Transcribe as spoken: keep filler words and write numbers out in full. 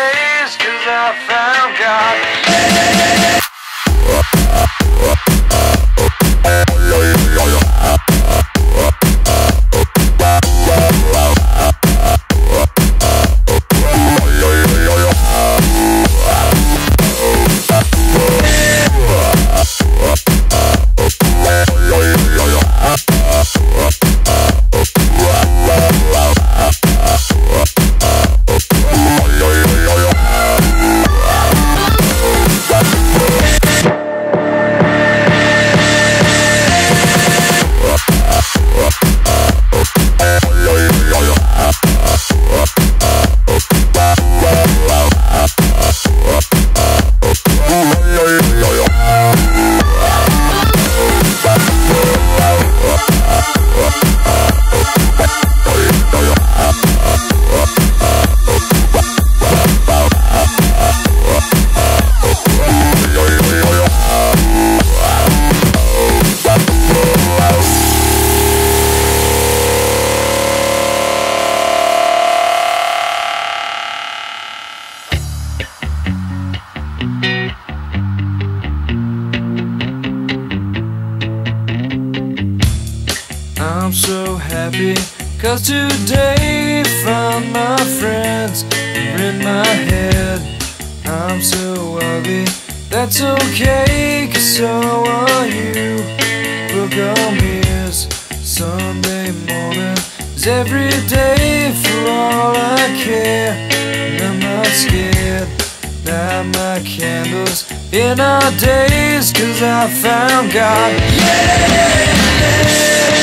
days, 'cause I found God. Yeah. I'm so happy, 'cause today found my friends are in my head. I'm so ugly, that's okay, 'cause so are you. Book on mirrors, Sunday morning is every day for all I care. And I'm not scared, light my candles in our days, 'cause I found God. Yeah!